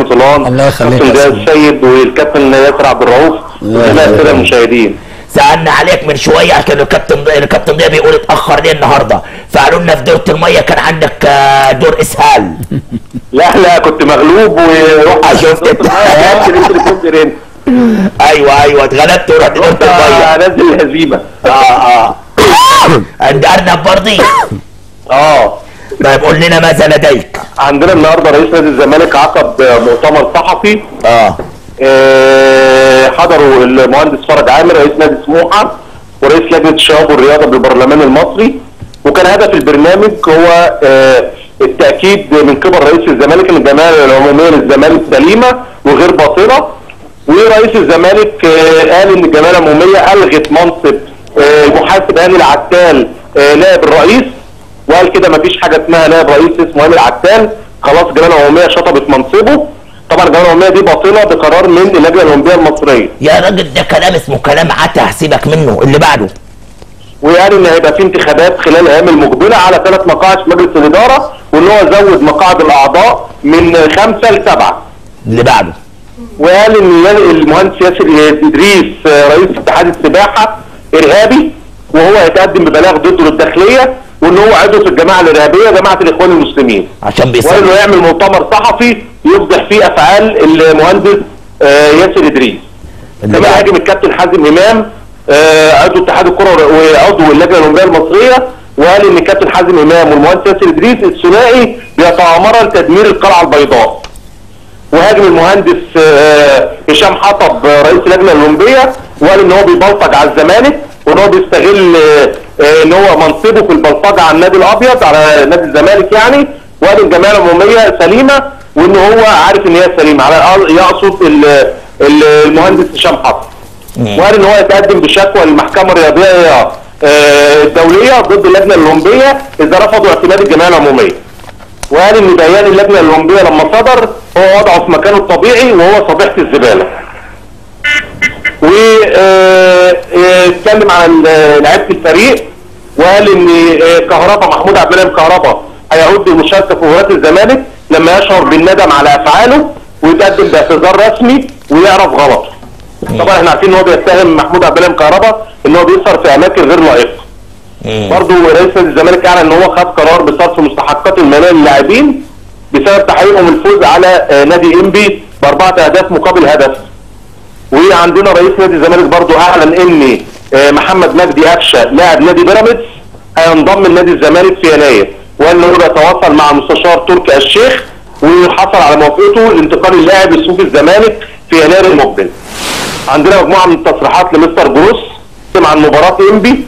صولان، الله يخليك كابتن زياد السيد والكابتن ياسر عبد الرؤوف وجميع الساده المشاهدين. سالنا عليك من شويه عشان الكابتن ضياء بيقول اتاخر ليه النهارده، فقالوا لنا في دوره الميه كان عندك دور اسهال. لا كنت مغلوب ورحت شفت انت؟ ايوه اتغلبت ورحت دوره الميه. نزل الهزيمه. عند ارنب برضي. طيب قول لنا ماذا لديك؟ عندنا النهارده رئيس نادي الزمالك عقد مؤتمر صحفي. حضروا المهندس فرج عامر رئيس نادي سموحه ورئيس لجنه الشباب والرياضه بالبرلمان المصري، وكان هدف البرنامج هو التاكيد من قبل رئيس الزمالك ان الجمعيه العموميه للزمالك سليمه وغير باطله. ورئيس الزمالك قال ان الجمعيه العموميه الغت منصب المحاسب هاني العتال نائب الرئيس، وقال كده مفيش حاجه اسمها نائب رئيس اسمه هاني العتال، خلاص الجمعيه العموميه شطبت منصبه. طبعا الجمعيه العموميه دي باطله بقرار من اللجنه الاولمبيه المصريه. يا راجل ده كلام اسمه كلام عته، سيبك منه. اللي بعده وقال ان هيبقى في انتخابات خلال الايام المقبله على 3 مقاعد في مجلس الاداره، وان هو زود مقاعد الاعضاء من 5 ل 7. اللي بعده وقال ان المهندس ياسر ادريس رئيس اتحاد السباحه ارهابي، وهو هيتقدم ببلاغ ضده للداخليه، وان هو عضو في الجماعه الارهابيه جماعه الاخوان المسلمين، عشان بيسال. وقال انه يعمل مؤتمر صحفي يفضح فيه افعال المهندس ياسر ادريس. كمان هاجم الكابتن حازم امام عضو اتحاد الكره وعضو اللجنه الاولمبيه المصريه، وقال ان الكابتن حازم امام والمهندس ياسر ادريس الثنائي بيتآمرا لتدمير القلعه البيضاء. وهاجم المهندس هشام حطب رئيس اللجنه الاولمبيه، وقال ان هو بيبلطج على الزمالك، وان هو بيستغل ان هو منصبه في البلطجه على النادي الابيض على نادي الزمالك يعني، وقال الجمعيه العموميه سليمه وان هو عارف ان هي سليمه، يقصد المهندس هشام حطب. وقال ان هو يتقدم بشكوى للمحكمه الرياضيه الدوليه ضد اللجنه الاولمبيه اذا رفضوا اعتماد الجمعيه العموميه. وقال ان بيان اللجنه الاولمبيه لما صدر هو وضعه في مكانه الطبيعي وهو صفيحه الزباله. واتكلم عن لعيبه الفريق، وقال ان كهربا محمود عبد المنعم كهربا هيعود للمشاركه في مباراه الزمالك لما يشعر بالندم على افعاله ويتقدم باعتذار رسمي ويعرف غلطه. طبعا احنا عارفين ان هو بيتهم محمود عبد المنعم كهربا ان هو بيسهر في اماكن غير لائقه. برضه رئيس نادي الزمالك اعلن ان هو خد قرار بصرف مستحقات الماليه للاعبين بسبب تحقيقهم الفوز على نادي انبي ب4 اهداف مقابل هدف. وعندنا رئيس نادي الزمالك برضه اعلن ان محمد مجدي قفشه لاعب نادي بيراميدز هينضم لنادي الزمالك في يناير، وان هو بيتواصل مع المستشار تركي الشيخ وحصل على موافقته لانتقال اللاعب لصفوف الزمالك في يناير المقبل. عندنا مجموعه من التصريحات لمستر جروس عن مباراه انبي،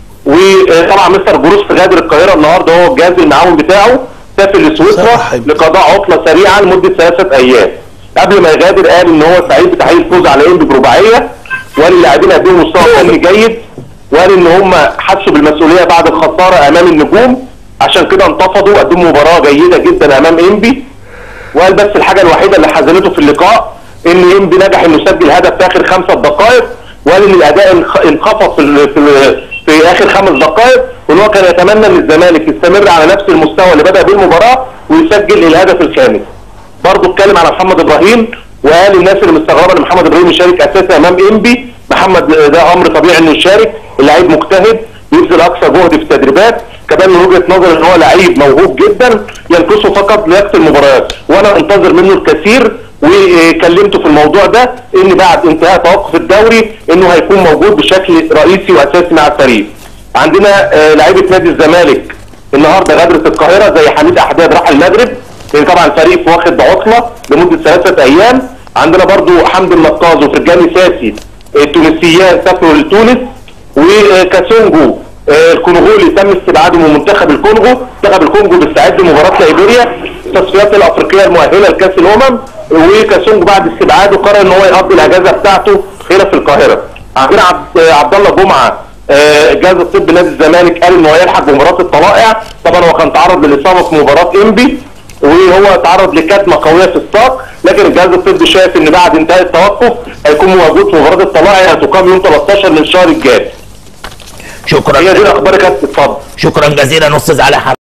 وطبعا مستر جروس غادر القاهره النهارده هو الجهاز المعاون بتاعه سافر لسويسرا لقضاء عطله سريعه لمده 3 ايام. قبل ما يغادر قال ان هو سعيد بتحقيق الفوز على انبي برباعيه، وقال اللاعبين قدموا مستوى فني جيد، وقال ان هم حسوا بالمسؤوليه بعد الخساره امام النجوم عشان كده انتفضوا وقدموا مباراه جيده جدا امام انبي. وقال بس الحاجه الوحيده اللي حزنته في اللقاء ان انبي نجح انه يسجل هدف في اخر 5 دقائق، وقال ان الاداء انخفض في اخر 5 دقائق، وان هو كان يتمنى ان الزمالك يستمر على نفس المستوى اللي بدا بيه المباراه ويسجل الهدف الخامس. برضه اتكلم على محمد ابراهيم، وقال الناس اللي مستغربه ان محمد ابراهيم يشارك اساسا امام انبي، محمد ده امر طبيعي انه يشارك، اللعيب مجتهد بيبذل اقصى جهد في التدريبات، كمان من وجهه نظري ان هو لعيب موهوب جدا ينقصه فقط لياقه المباريات، وانا انتظر منه الكثير وكلمته في الموضوع ده ان بعد انتهاء توقف الدوري انه هيكون موجود بشكل رئيسي واساسي مع الفريق. عندنا لعيبه نادي الزمالك النهارده غادرت القاهره زي حميد احداد راح المغرب، لان طبعا الفريق واخد عطله لمده 3 ايام. عندنا برضو حمد النقاز وفرجاني ساسي التونسيان سافروا لتونس، وكاسونجو الكونغولي تم استبعاده من منتخب الكونغو. منتخب الكونغو بيستعد لمباراه ليبيريا التصفيات الافريقيه المؤهله لكاس الامم، وكاسونجو بعد استبعاده قرر ان هو يقضي الاجازه بتاعته هنا في القاهره. عندنا عبد الله جمعه جهاز الطب نادي الزمالك قال ان هو يلحق بمباراه الطلائع، طبعا هو كان تعرض للاصابه في مباراه انبي وهو تعرض لكدمه قويه في الساق، لكن الجهاز الطبي شايف ان بعد انتهاء التوقف هيكون موجود في مباراه الطلائع هتقام يوم 13 من الشهر الجاي. شكرا. هي دي الاخبار يا كابتن، اتفضل. شكرا جزيلا استاذ علاء.